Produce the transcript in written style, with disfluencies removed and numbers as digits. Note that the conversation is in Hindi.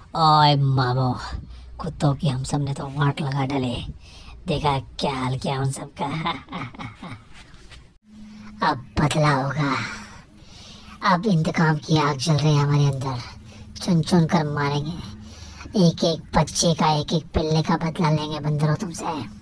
ओए मामो, कुत्तों की हम सब ने तो वाट लगा डाले। देखा क्या हाल किया उन सब का। अब बदला होगा। अब इंतकाम की आग जल रही है हमारे अंदर। चुन चुन कर मारेंगे। एक एक बच्चे का, एक एक पिल्ले का बदला लेंगे बंदरों तुमसे।